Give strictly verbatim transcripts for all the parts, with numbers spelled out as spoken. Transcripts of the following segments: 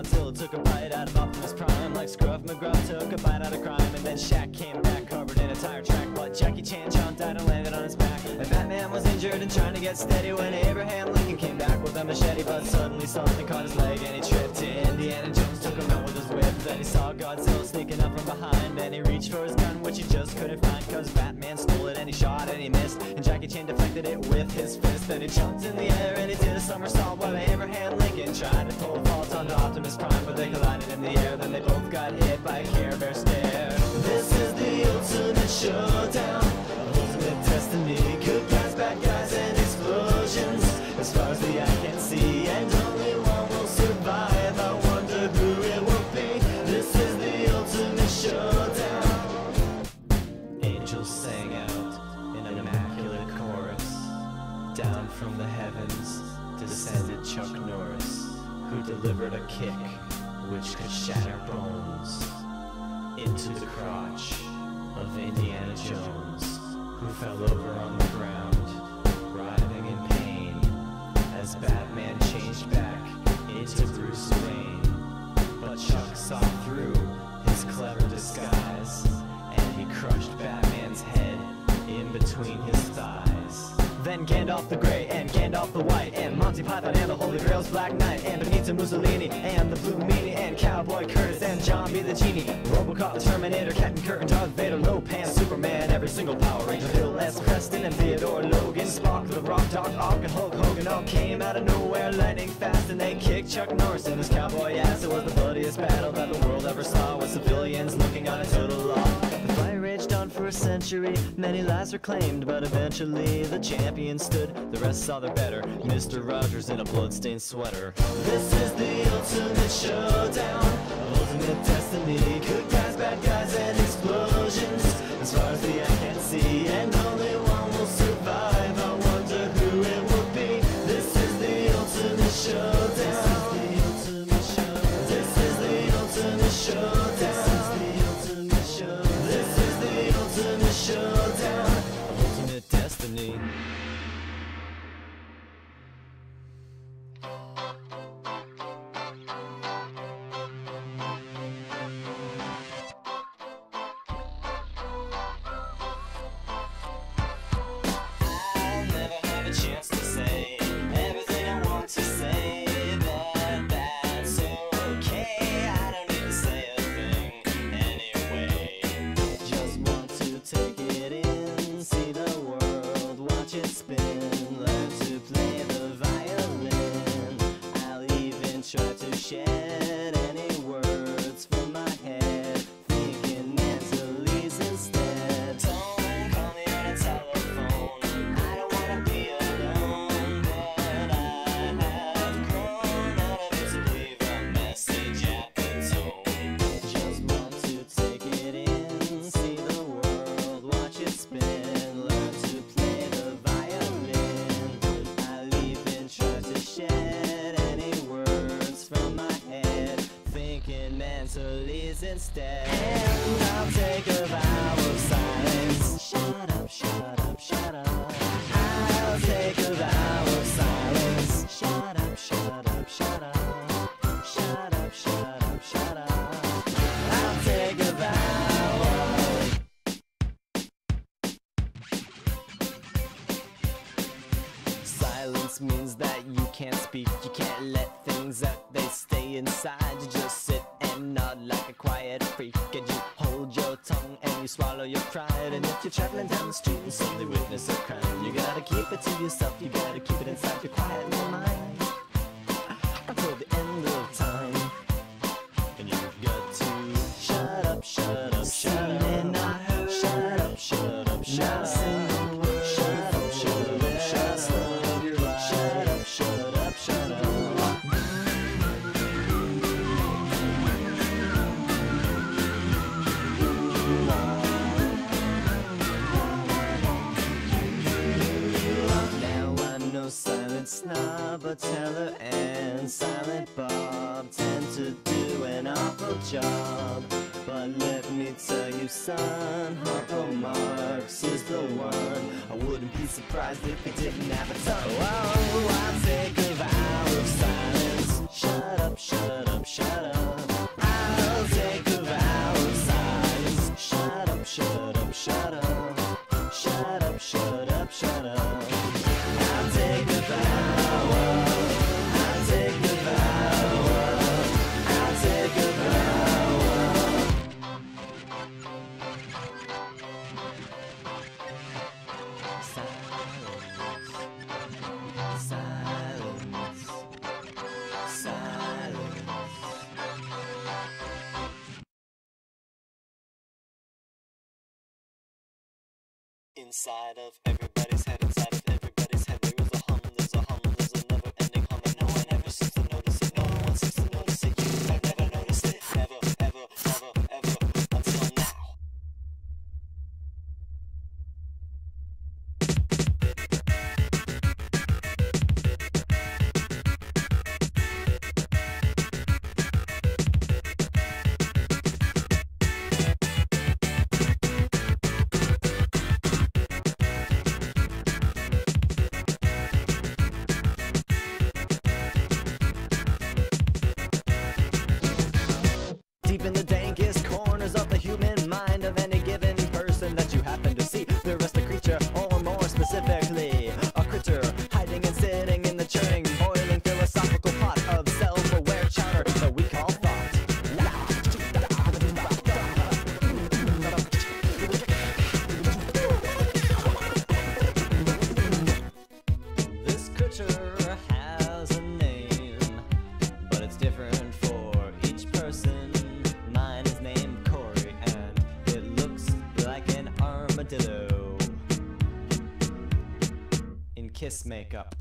Godzilla took a bite out of Optimus Prime, like Scruff McGruff took a bite out of crime. And then Shaq came back covered in a tire track, but Jackie Chan jumped out and landed on his back. And Batman was injured and trying to get steady when Abraham Lincoln came back with a machete, but suddenly something caught his leg and he tripped. Indiana Jones took him out with his whip. Then he saw Godzilla sneaking up from behind, and he reached for his gun, which he just couldn't find, cause Batman stole it and he shot and he missed, and Jackie Chan deflected it with his fist. Then he jumped in the air and he did a somersault while Abraham Lincoln tried to pull a fault onto Optimus Prime, but they collided in the air. Then they both got hit by a Care Bear stare. This is the ultimate showdown, ultimate destiny. Good guys, bad guys, and explosions, as far as the eye can see, and only one will survive. I wonder who it will be. This is the ultimate showdown. Angels sang out in an immaculate chorus. Down from the heavens descended Chuck Norris, who delivered a kick which could shatter bones into the crotch of Indiana Jones, who fell over on the ground, writhing in pain, as Batman changed back into Bruce Wayne. But Chuck saw through his clever disguise, and he crushed Batman's head in between his thighs. Then Gandalf the Grey and Gandalf the White, and Monty Python and the Holy Grail's Black Knight, and Benito Mussolini and the Blue Meanie, and Cowboy Curtis and John B. the Genie, Robocop, the Terminator, Captain Kirk and Darth Vader, Lopan, Superman, every single Power Ranger, Bill S. Preston and Theodore Logan, Spock, the Rock, Doc Ock, and Hulk Hogan all came out of nowhere, lightning fast, and they kicked Chuck Norris in his cowboy ass. It was the bloodiest battle that the world ever saw, with civilians looking on a total loss. The fight raged on for a century, many lives were claimed, but eventually the champion stood. The rest saw their better, Mister Rogers in a bloodstained sweater. This is the ultimate showdown, ultimate destiny. Good guys, bad guys, and explosions, as far as the eye can see, and only one will survive. I wonder who it will be. This is the ultimate showdown. This is the ultimate showdown. This is the ultimate showdown. This is the ultimate showdown, ultimate destiny. Chance to say everything I want to say, but that's okay. I don't need to say a thing anyway. Just want to take it in, see the world, watch it spin, learn to play the violin. I'll even try to shed any words from my head, thinking mentallys instead. Don't call me on a telephone, I don't wanna be alone, but I have grown out of it to leave a message at the tone. Just want to take it in, see the world, watch it spin, learn to play the violin. I'll even try to shed any words from my head, thinking mentallys instead. And I'll take a vow of silence. Shut up, shut up, shut up. I'll take a vow of silence. Shut up, shut up, shut up. Shut up, shut up, shut up. I'll take a vow. Silence means that you can't speak, you can't let things out, they stay inside. You just sit and nod like a quiet freak, and you hold your tongue and you swallow your pride. And if you're traveling down the street and suddenly witness a crime, you gotta keep it to yourself, you gotta keep it inside your quiet little mind until the end of time. And you've got to shut up, shut up, shut up, shut up, shut up, shut up, single word, shut up, shut up, shut up, shut up, shut up, shut up. Silent Snob, a teller, and Silent Bob tend to do an awful job. But let me tell you, son, Harpo Marx is the one. I wouldn't be surprised if he didn't have a tongue. Oh, I'll take a vow of silence. Shut up, shut up, shut up. inside of everybody's head, inside of everybody's head. There is a hum, there's a hum, there's a never-ending hum, and no one ever seems to notice it. No one seems to notice it. You have never noticed it. Never, ever, never, ever, until now. Deep in the dankest corners of the human mind of any given person that you happen to see, there is a creature, or more specifically, a critter, hiding and sitting in the churning, boiling philosophical pot of self-aware chowder that we call thought. This critter has a name, but it's different for each person. Mine is named Corey, and it looks like an armadillo in kiss makeup.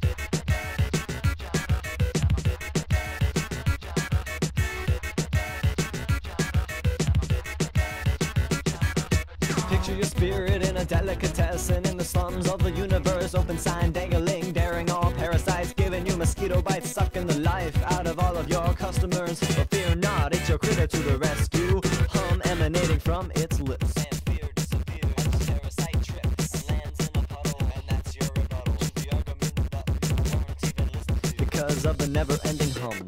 Picture your spirit in a delicatessen in the slums of the universe, open sign dangling, daring all parasites, giving you mosquito bites, sucking the life out of all of your customers. But fear not, it's your critter to the rescue, hum emanating from its lips. And fear disappears, parasite trips, lands in a puddle, and that's your rebuttal to the argument that you weren't even listening to, because of the never-ending hum.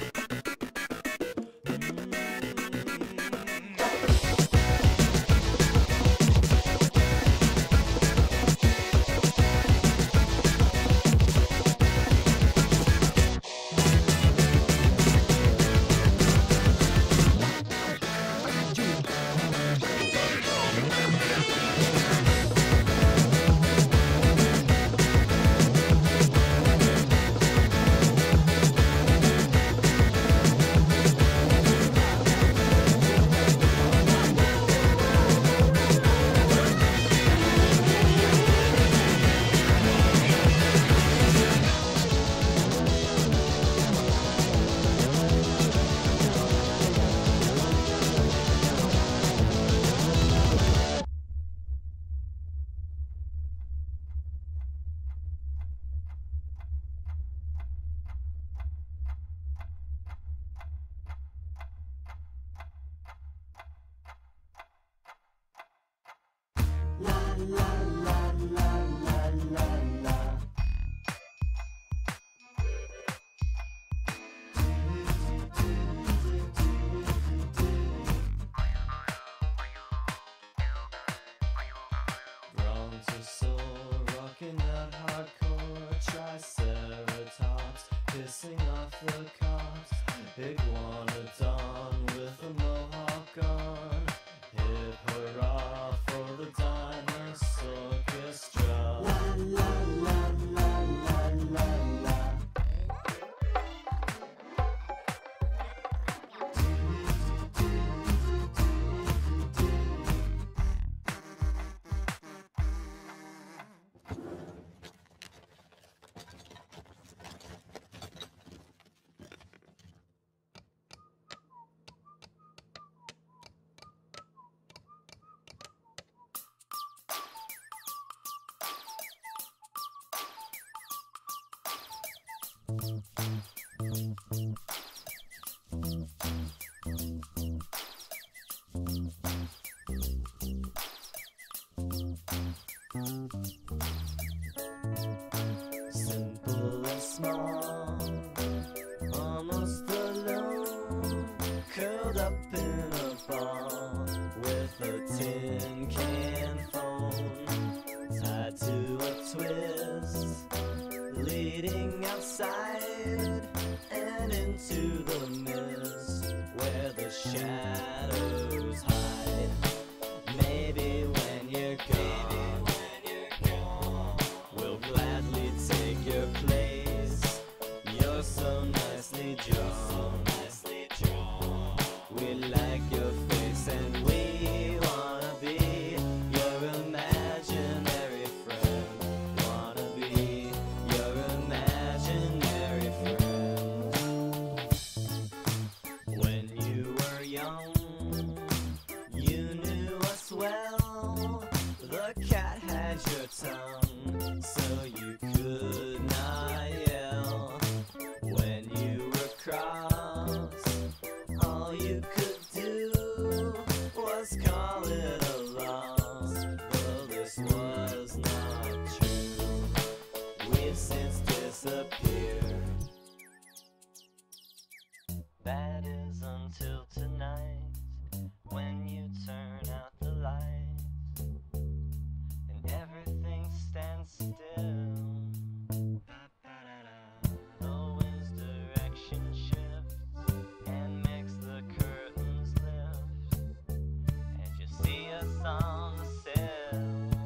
Pissing off the cops, iguanodon with a mohawk on. Hip hurrah for the dinosaur orchestra. La la la la la la la. Simple and small, almost alone, curled up in a ball with a tin can phone tied to a twist, leading outside and into the mist where the shadows hide. Maybe when you're gone, we'll gladly take your place. You're so nicely drawn. We like your face and we wanna be your imaginary disappear. That is until tonight, when you turn out the lights and everything stands still. The wind's direction shifts and makes the curtains lift, and you see us on the sill.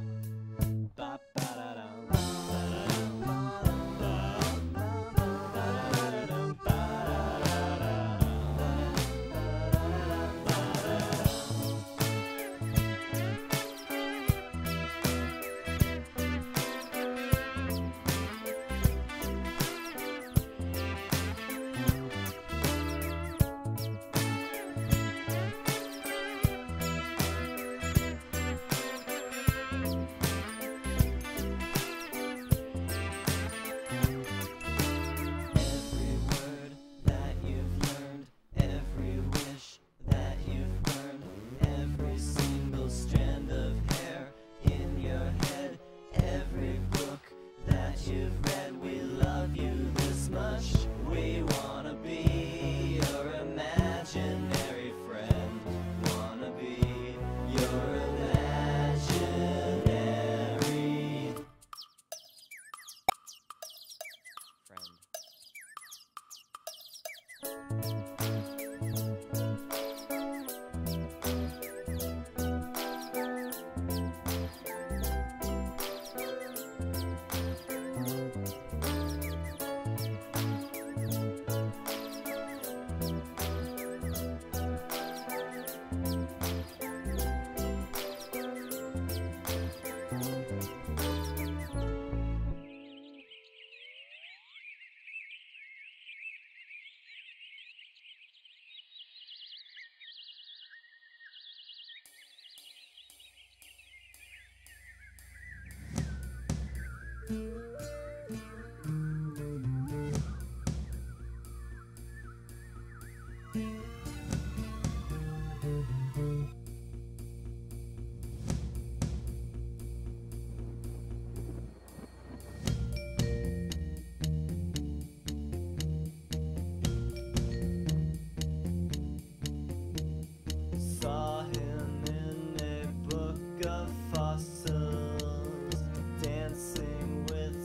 Saw him in a book of fossils, dancing with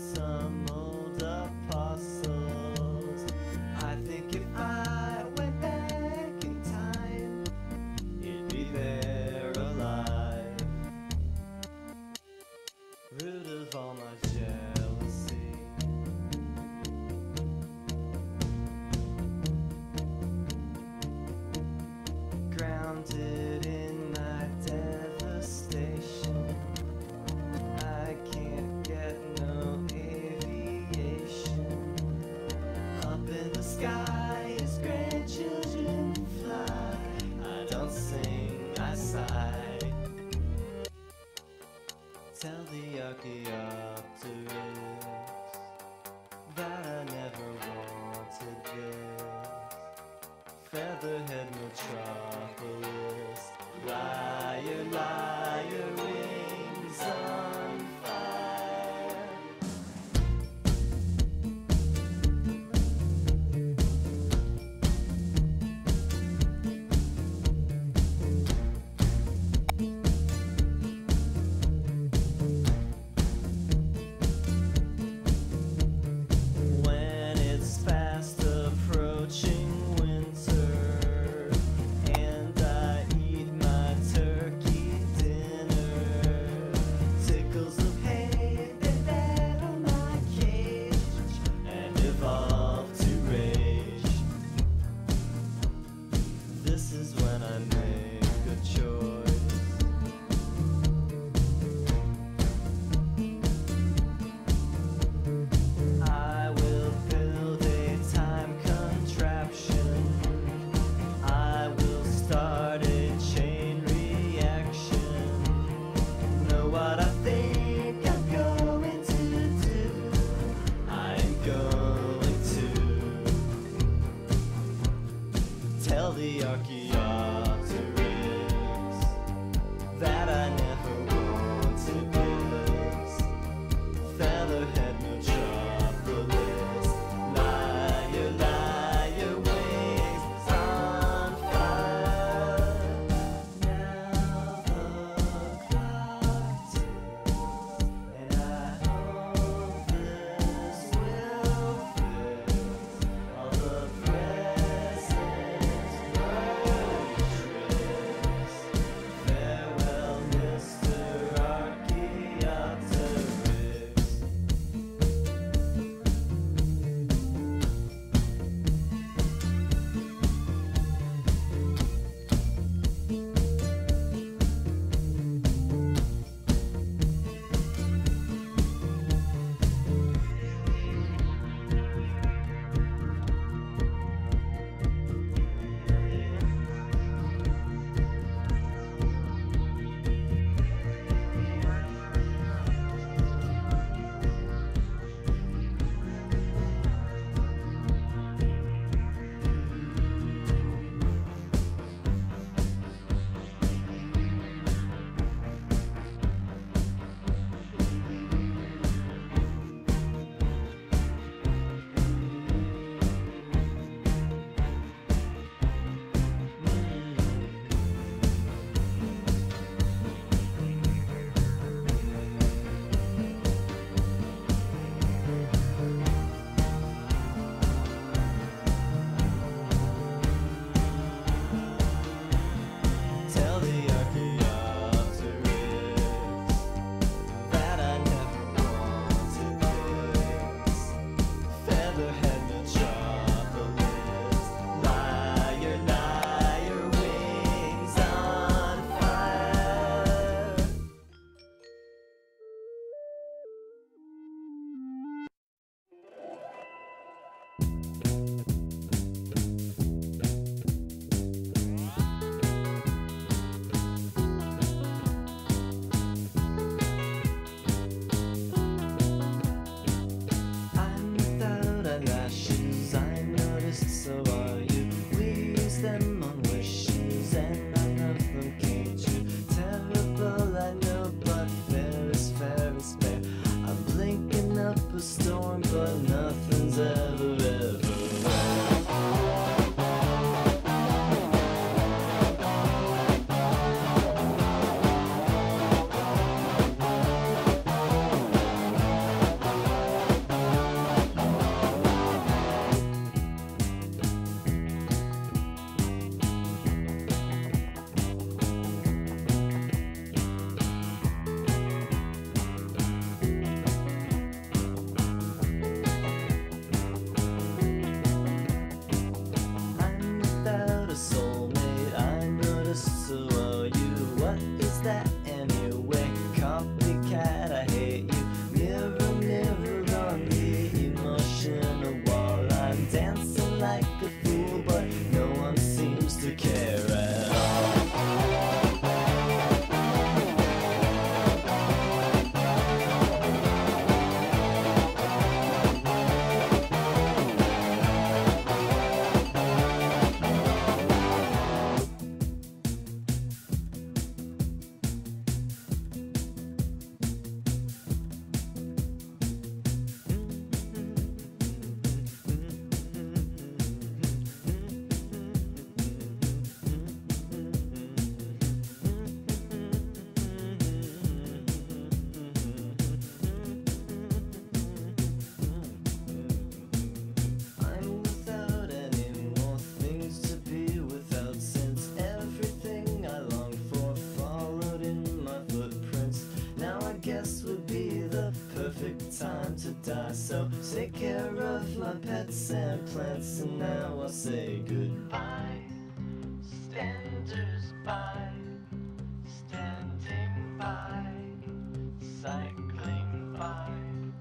my pets and plants, and now I'll say goodbye. Standers by, standing by, cycling by.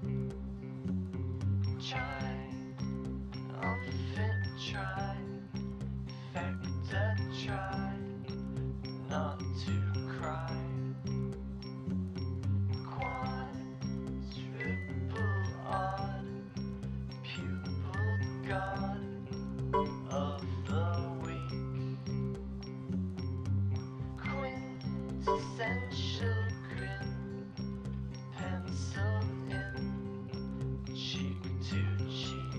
Try, unfit, try, factor, try, not to cry. Quad, triple odd, pupil god of the week. Quintessential grin, pencil in, cheek to cheek.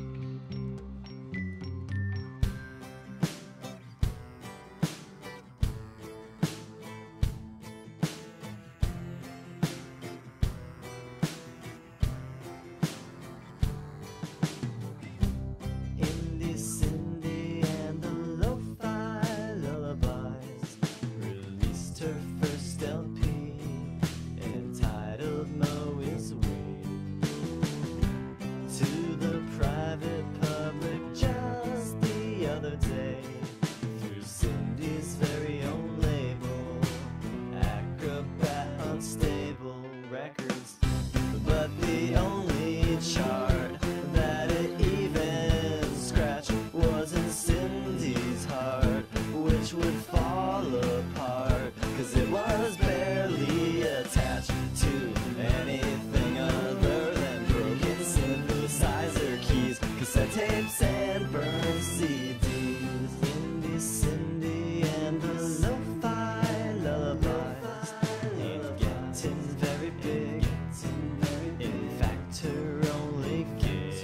Indy, Cindy, and the lo-fi lullabies released her first L P entitled Mo is Weird to the private public just the other day through Cindy's very own label, Acrobat Unstable Records. But the only chart that it even scratched was in Cindy's heart, which would fall apart, cause it was barely attached to anything other than broken synthesizer keys, cassette tapes and burned C Ds. Indy, Cindy, and the lo-fi lullabies ain't getting very big. In fact, her only gig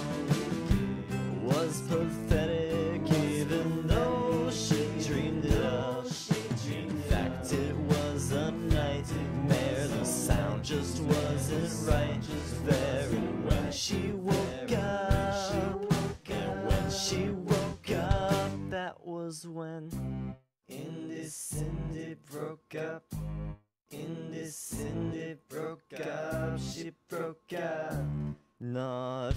was pathetic, even though she dreamed it up. In fact, it was a nightmare. The sound just wasn't right there. And when she woke up, and when she woke up, that was when Indy, Cindy broke up. Indy, Cindy broke up. She broke up. Not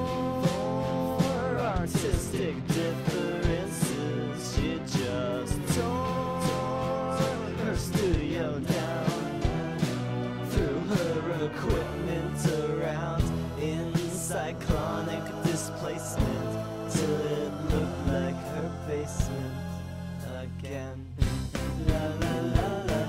for artistic differences, she just tore her studio down, threw her equipment around in cyclonic displacement till it looked like her basement again. La la la la.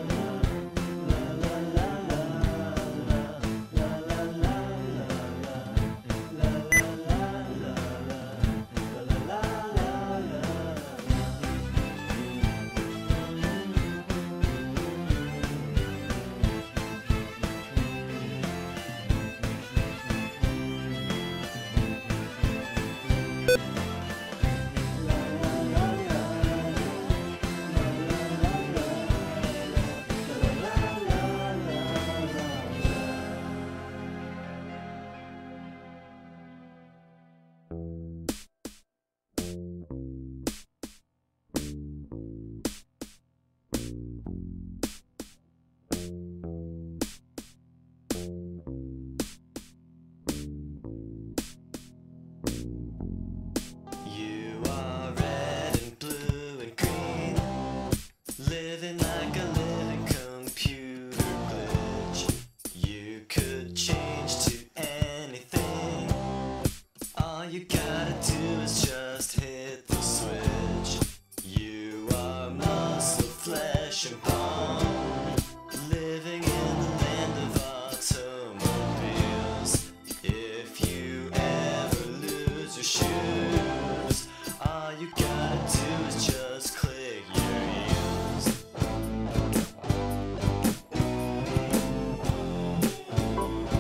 Living like a living computer glitch. You could change to anything. All you gotta do is just hit the switch. You are muscle, flesh, and bone, living in the land of automobiles. If you ever lose your shoes, all you gotta do is just click your heels.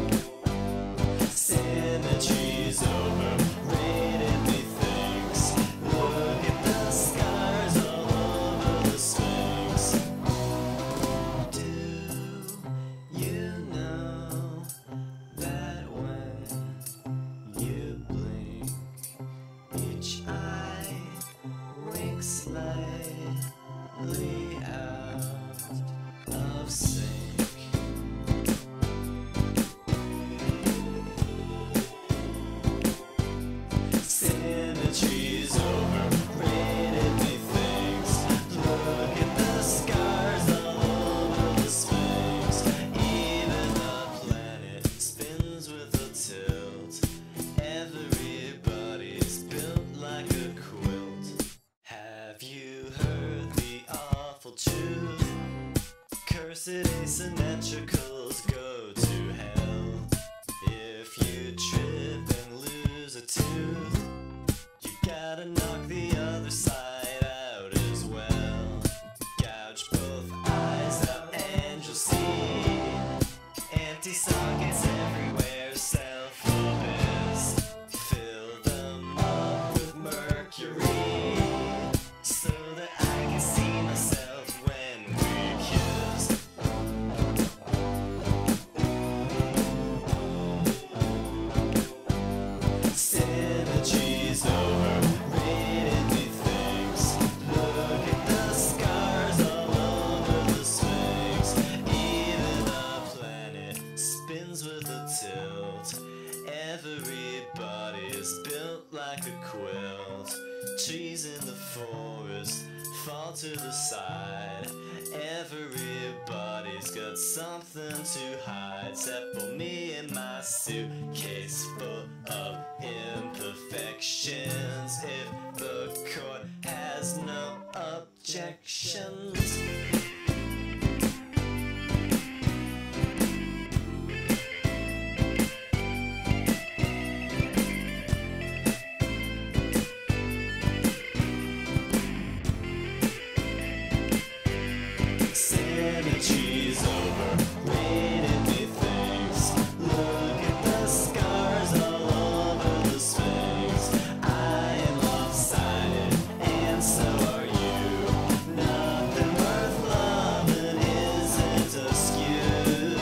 Symmetry's overrated, methinks. Symmetry's overrated, methinks. Look at the scars all over the Sphinx. Even the planet spins with a tilt. Everybody's built like a quilt. Trees in the forest fall to the side. Everybody's got something to hide, except for me and my suitcase full of imperfections. If the court has no objections. Symmetry's overrated, methinks. Look at the scars all over the Sphinx. I am lopsided, and so are you. Nothing worth loving isn't askew.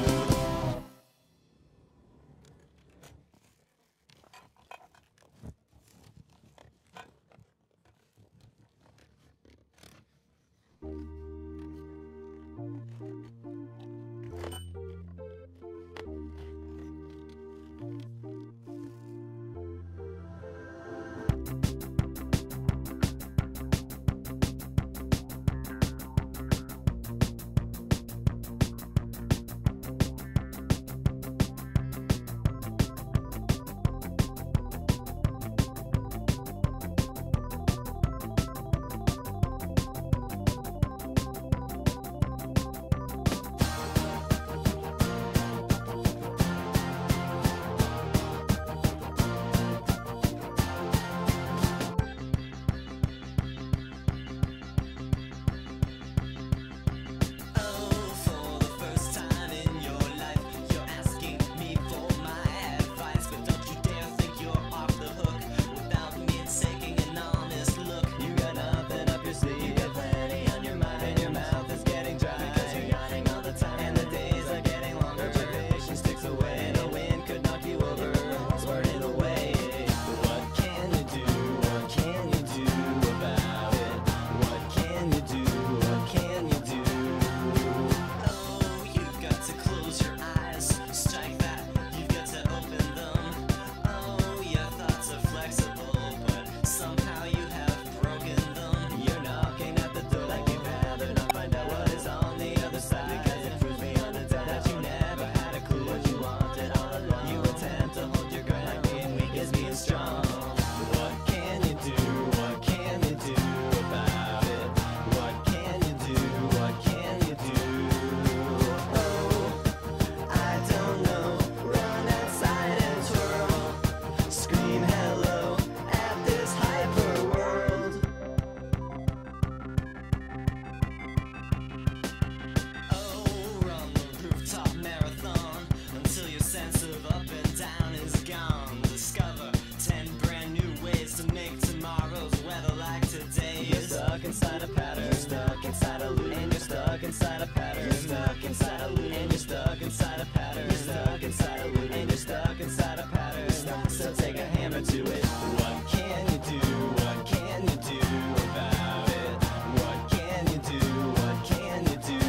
Inside a pattern, you're stuck inside a loop, and you're stuck inside a pattern, you're stuck inside a loop, and you're stuck inside a pattern, you're stuck inside a loop, and you're stuck inside a pattern. So take a hammer to it. What can you do? What can you do about it? What can you do? What can you do?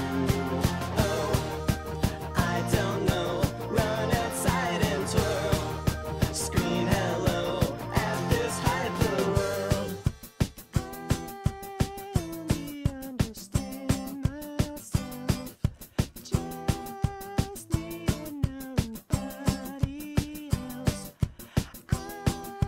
Oh, I don't know. Run outside and twirl. Scream hello at this hyper world. Just me and nobody else. I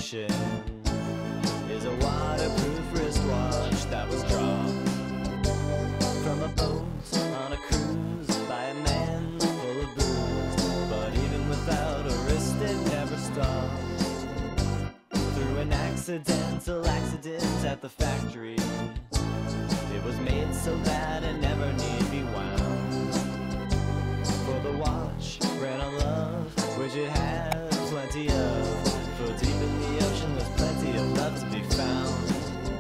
ocean is a waterproof wristwatch that was dropped from a boat on a cruise by a man full of booze. But even without a wrist it never stopped. Through an accidental accident at the factory, it was made so that it never need be wound. For the watch ran on love, which it had plenty of. For deep in the ocean there's plenty of love to be found.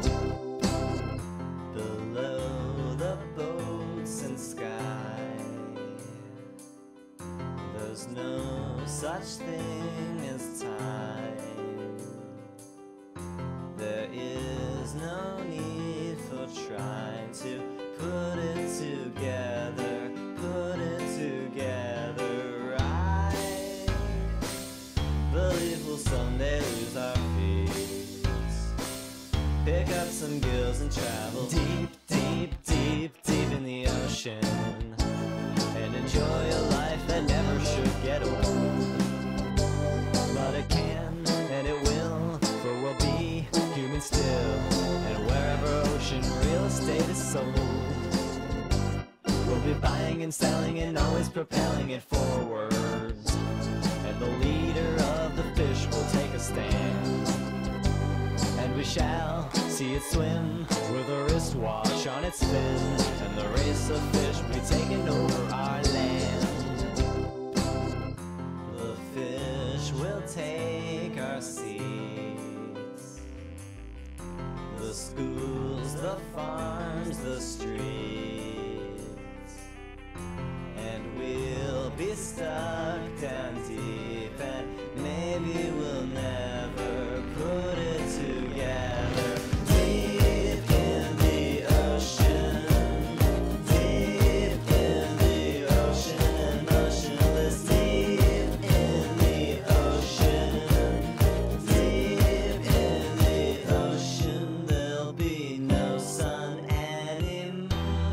Below the boats and sky, there's no such thing as time. There is no need for trying to put it together, put it together right. Believe we'll someday lose our feet, pick up some gills and travel deep, deep, deep, deep in the ocean, and enjoy a life that never should get old. But it can and it will, for we'll be human still, and wherever ocean real estate is sold, we'll be buying and selling and always propelling it forwards. And the leader of the fish will take a stand, and we shall see it swim with a wristwatch on its fin, and the race of fish will be taking over our land. The fish will take our seats, the schools, the farms, the streets, and we'll be stuck down deep, and maybe we'll never put it together. Deep in the ocean, deep in the ocean, and motionless. Deep in the ocean, deep in the ocean, there'll be no sun anymore.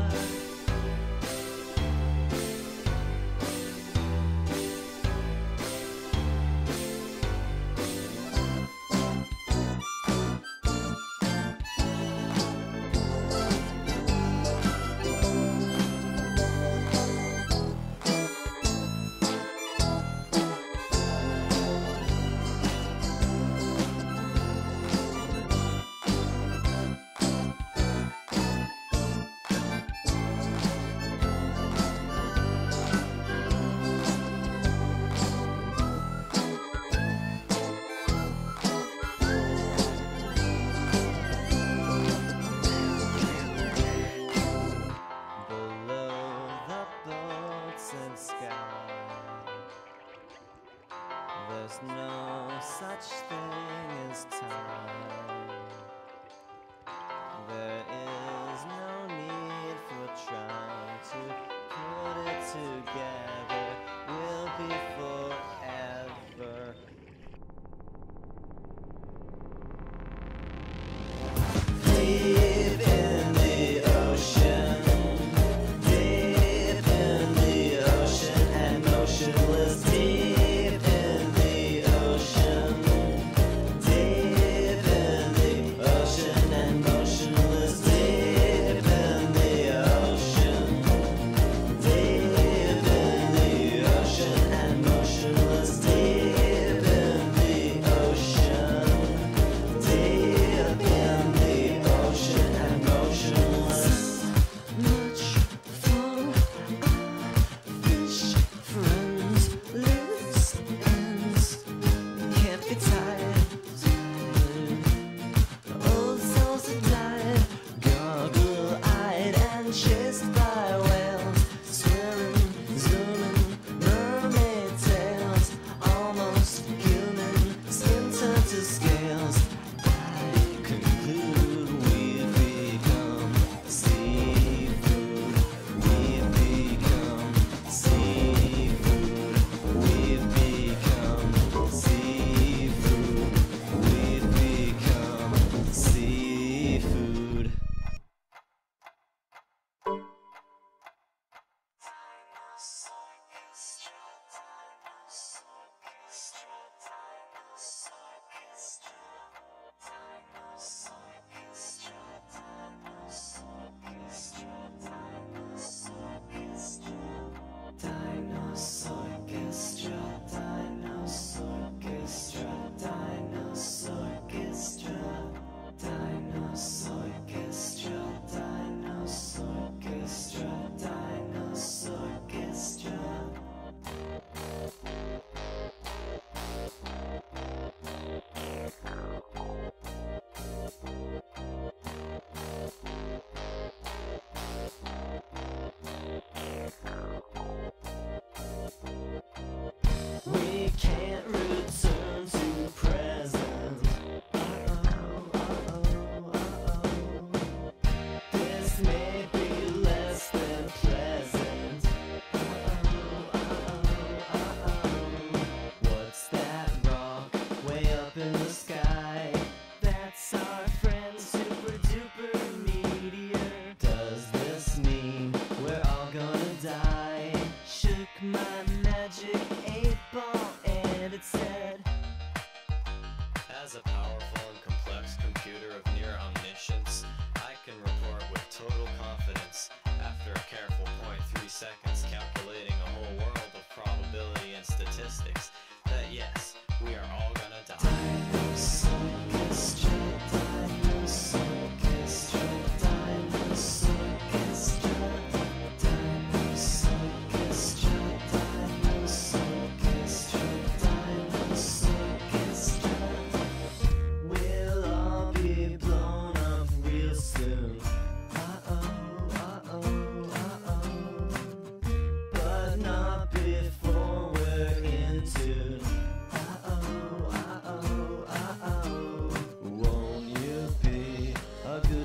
There's no such thing as time. There is no need for trying to put it together. We'll be forever. Deep in the ocean, deep in the ocean, and motionless. Deep deep in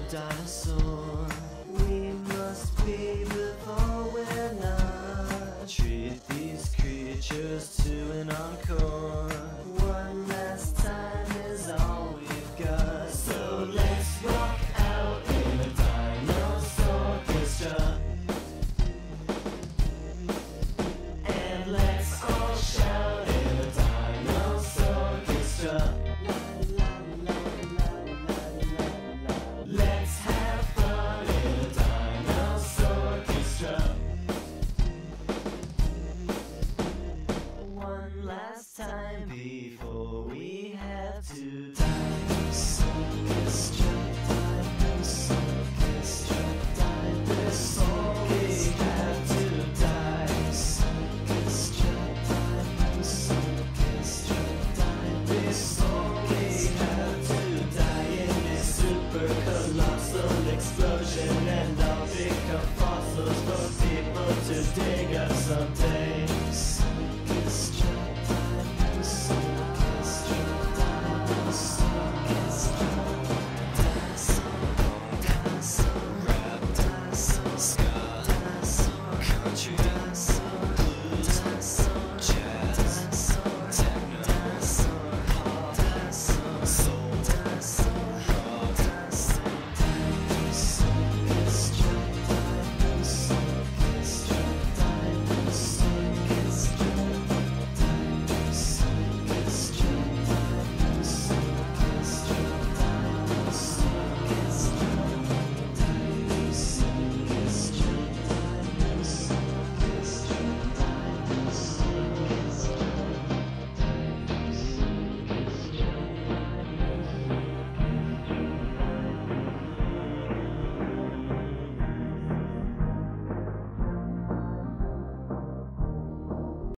dinosaur. We must be before we're not. Treat these creatures to an encore. One last time is all we've got. So let's rock out in a dinosaur orchestra. And let's all shout in a dinosaur orchestra. Let's have fun in a dinosaur orchestra. One last time before we have to die. Dinosaur orchestra, dinosaur orchestra, dinosaur orchestra, have to die. Dinosaur orchestra, dinosaur orchestra, dinosaur orchestra, have to die in this super colossal explosion, and I'll pick up fossils for people to dig up someday.